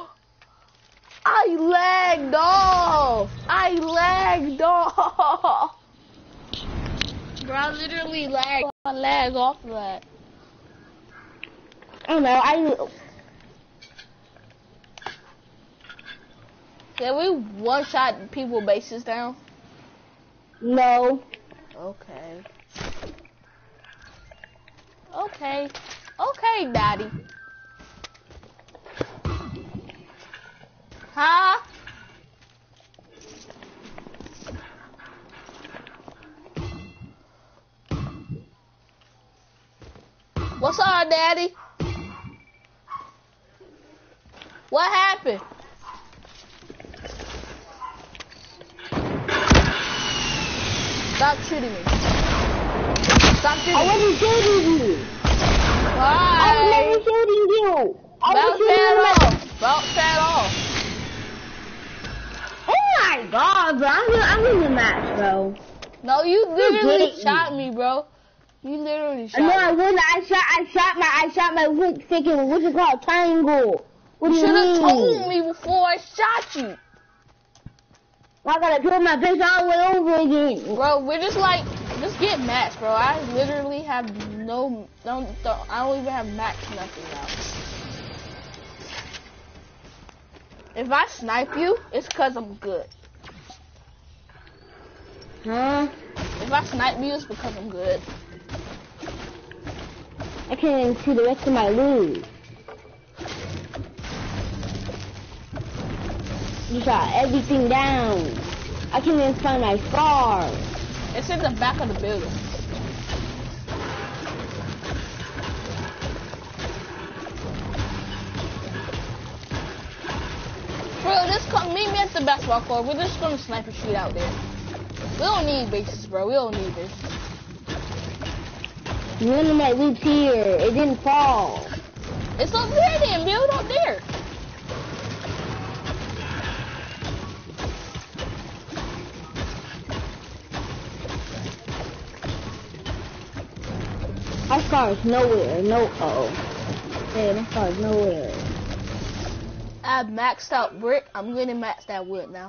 I lagged off. I lagged off. Bro, I literally lagged. I lagged off of that. I don't know. Can we one-shot people bases down? No. Okay. Okay. Okay, Daddy. Huh? What's up, Daddy? What happened? Stop shooting me. Stop shooting I me. wasn't shooting you. Why? I was never shooting you. I was Bounce shooting pad you. off. Bounce pad off. Oh my god, bro. I'm in the match, bro. No, you literally getting shot me, bro. You literally shot No, I me. wouldn't. I shot my freaking, what's it called? Triangle. What do You you should have mean? told me before I shot you. I gotta build my base all the way over again. Bro, we're just get matched, bro. I literally have I don't even have max nothing now. If I snipe you, it's cause I'm good. Huh? If I snipe you, it's because I'm good. I can't even see the rest of my loot. You shot everything down. I can't even find my scars. It's in the back of the building. Bro, meet me at the basketball court. We're just gonna sniper shoot out there. We don't need bases, bro. We don't need this. None of my loot's here. It didn't fall. It's up there then, build up there. My scar's nowhere. No, yeah, my scar's nowhere. I have maxed out brick. I'm gonna max that wood now.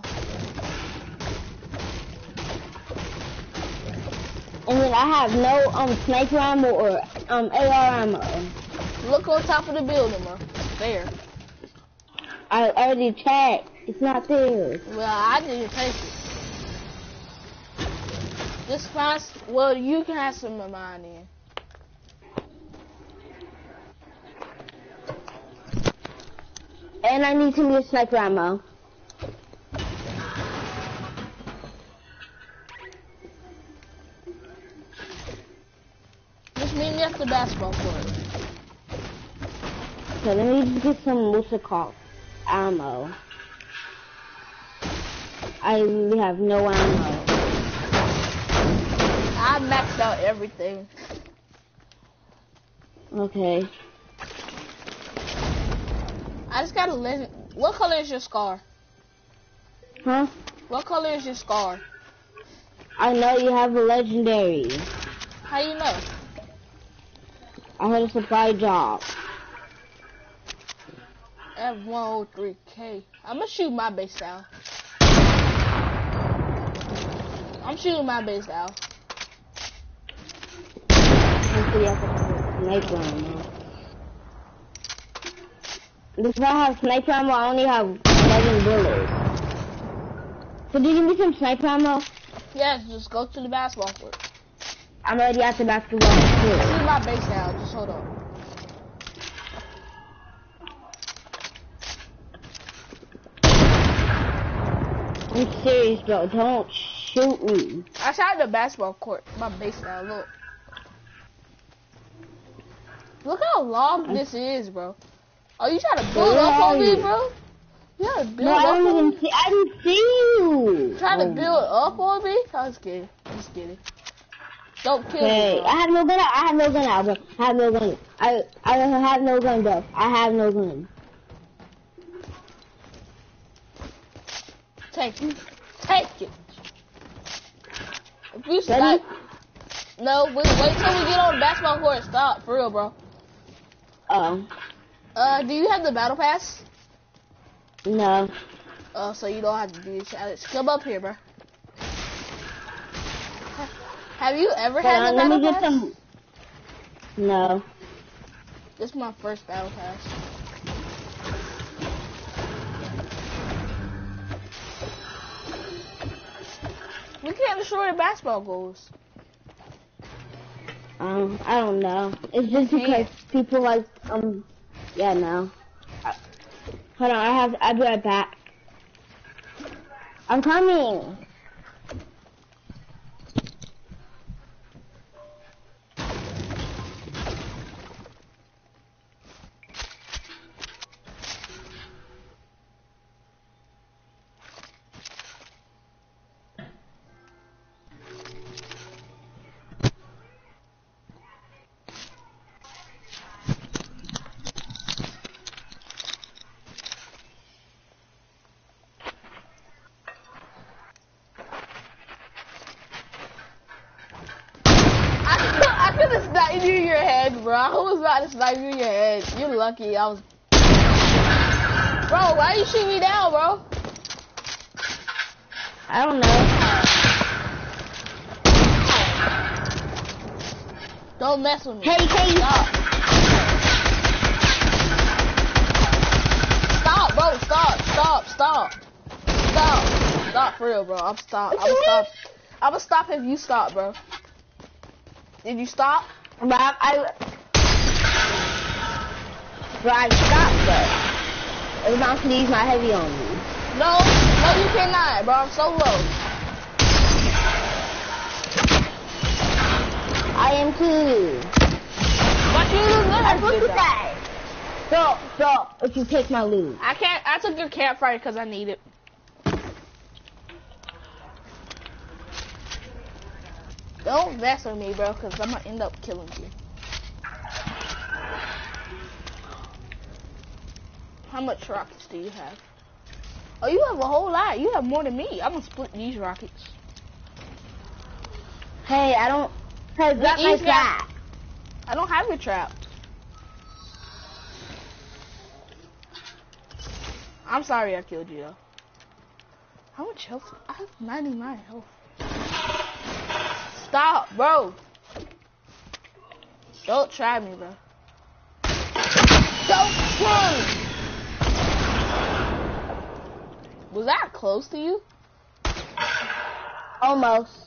And then I have no sniper ammo or AR ammo. Look on top of the building, bro. It's there. I already checked. It's not there. Well, I didn't take it. Just find. Well, you can have some of mine then. And I need some new sniper ammo. Just meet me at the basketball court. So let me just get some Musakov ammo. I really have no ammo. I maxed out everything. Okay. I just got a legend. What color is your scar? Huh? What color is your scar? I know you have a legendary. How you know? I had a supply job. I have 103K. I'm gonna shoot my base out. I'm shooting my base out. Hopefully I can have a sniper ammo. If I have sniper ammo, I only have 11 bullets. So do you give me some sniper ammo? Yes, just go to the basketball court. I'm already at the basketball court. Shoot my base out. Just hold on. I'm serious, bro. Don't shoot me. I shot the basketball court. My base out. Look. Look how long this is, bro. Oh, you trying to build up on me, bro? You trying to build up on me? I didn't see you. Trying to build up on me? I was kidding. Just kidding. Don't kill me, bro. I have no gun out. I have no gun out, bro. I have no gun. I have no gun, bro. I have no gun. Take it. Take it. If you Ready? stop. No, wait till we get on the basketball court. Stop, for real, bro. Oh. Do you have the battle pass? No. So you don't have to do the challenge. Come up here, bro. Have you ever had the battle pass? No. This is my first battle pass. We can't destroy the basketball goals. I don't know. It's just because people like, yeah, no. Hold on, I'll be right back. I'm coming. Snipe you in your head, bro. I was about to snipe you in your head. You're lucky. I was. Bro, why you shoot me down, bro? I don't know. Don't mess with me. Hey, Stop. Stop, bro. Stop, for real, bro. I'm gonna stop if you stop, bro. Did you stop? But I stopped, but it was about to use my heavy on you. No, you cannot, bro. I'm so low. I am too. But you look good. Look at that. Stop, if you take my loot. I can't. I took your campfire because I need it. Don't mess with me, bro, because I'm going to end up killing you. How much rockets do you have? Oh, you have a whole lot. You have more than me. I'm going to split these rockets. Hey, I don't... Hey, drop my trap. I don't have your trap. I'm sorry I killed you, though. How much health? I have 99 health. Stop, bro. Don't try me, bro. Don't run. Was that close to you? Almost.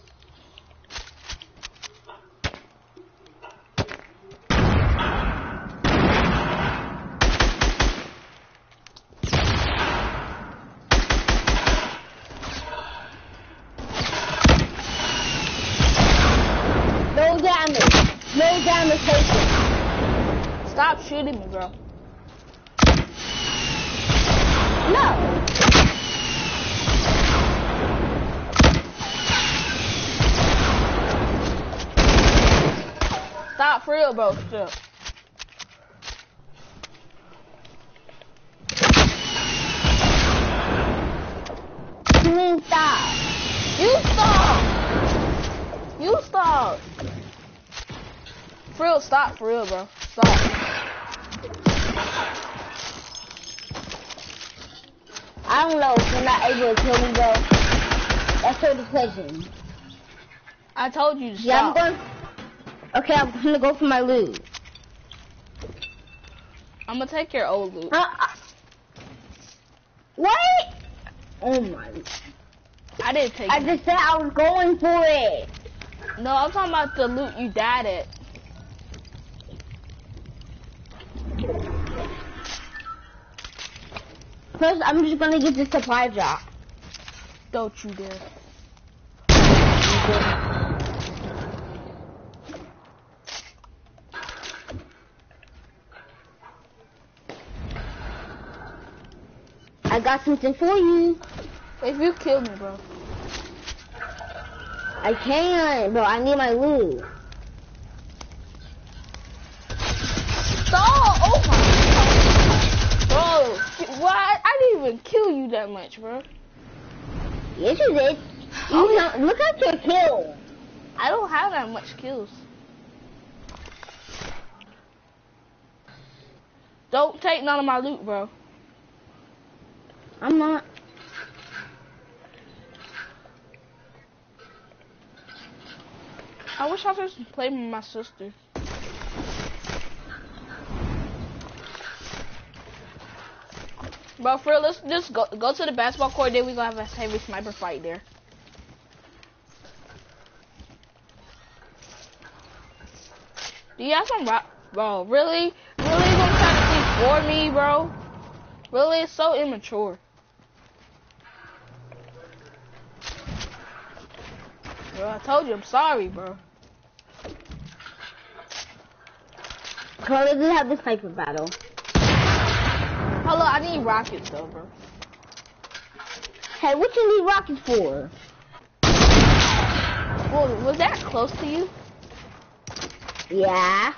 No damage taken. Stop shooting me, bro. No. Stop for real, bro. Stop. Please stop. You stop. You stop. For real, stop. For real, bro. Stop. I don't know if you're not able to kill me, bro. That's your decision. I told you to Yeah, stop. Okay, I'm gonna go for my loot. I'm gonna take your old loot. What? Oh my. I didn't take I it. just said I was going for it. No, I'm talking about the loot you died at. First, I'm just gonna get the supply drop. Don't you dare. I got something for you. If you kill me, bro. I can't, bro. I need my loot. Stop! Oh my God. Bro, what? I didn't even kill you that much, bro. Yes, you did. Look at your kill. I don't have that much kills. Don't take none of my loot, bro. I'm not. I wish I could just play with my sister. Bro, for real, let's just go to the basketball court, then we gonna have a heavy sniper fight there. Do you have some rock? Bro, really? Really gonna try to think for me, bro? Really? It's so immature. Bro, I told you I'm sorry, bro. Cole doesn't have this type of battle. Hello, I need rockets though, bro. Hey, what you need rockets for? Whoa, was that close to you? Yeah.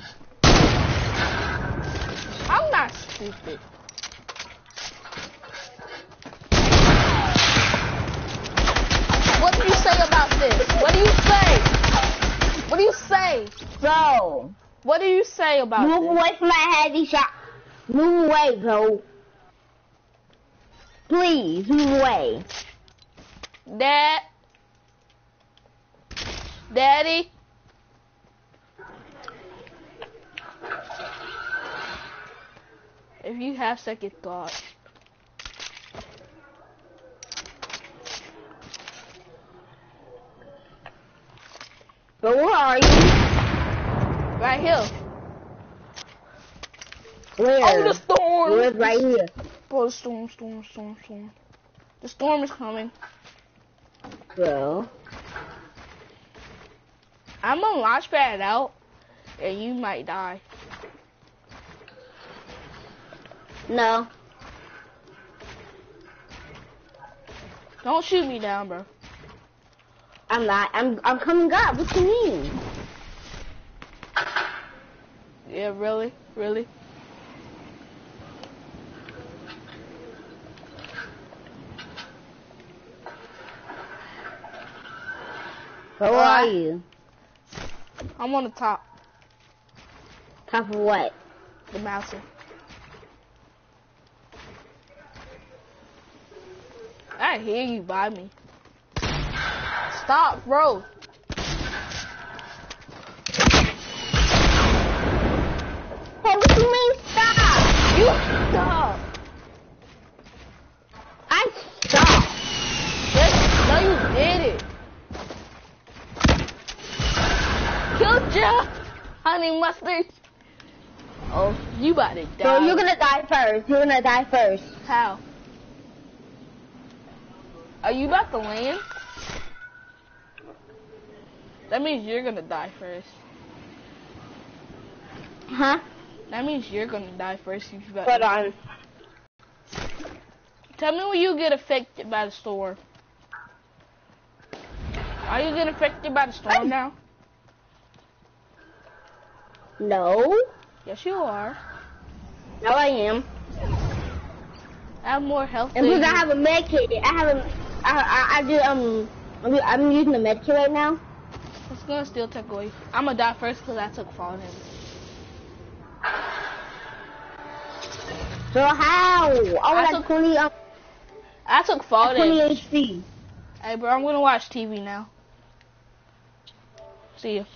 I'm not stupid. What do you say about this? What do you say? What do you say? Bro. What do you say about Move this? away from my heavy shot. Move away, bro. Please, move away. Daddy? If you have second thoughts. But where are you? Right here. Where? Oh, the storm! Where's right here? Bro, the storm. The storm is coming. Bro. I'm gonna launch pad out, and you might die. No. Don't shoot me down, bro. I'm not. I'm coming up. What you mean? Yeah, really? Really? Where are you? I'm on the top. Top of what? The mountain. I hear you by me. Stop, bro. Hey, what you mean stop? You stop. Honey mustard. Oh, you about to die. So you're gonna die first. You're gonna die first. How? Are you about to land? That means you're gonna die first. Huh? That means you're gonna die first. If you about Hold to... on. Tell me when you get affected by the storm. Are you getting affected by the storm now? No. Yes, you are. No, I am. I have more health. And than because I you. have a med kit. I'm using the med kit right now. It's gonna still take away. I'm gonna die first because I took fall damage. So how? I took- was 20, I took fall 20 damage. HP. Hey, bro, I'm gonna watch TV now. See you.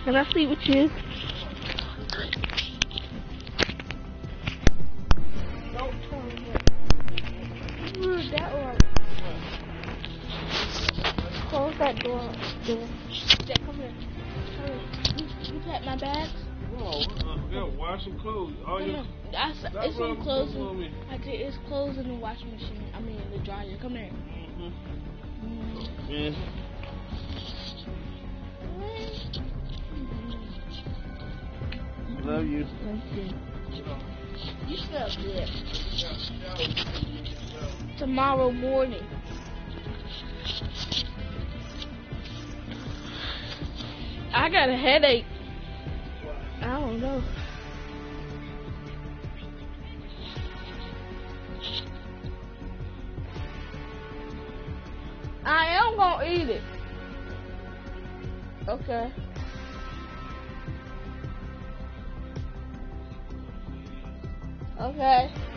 Can I sleep with you? Don't turn it. Ooh, that one. Close that door. Jack, come here. Hurry. You pack my bags? No, I gotta wash some clothes. All your It's some clothes. I did. It's clothes in the washing machine. I mean, the dryer. Come here. Yeah. Love you. You smell good. Tomorrow morning. I got a headache. I don't know. I am gonna eat it. Okay. Okay.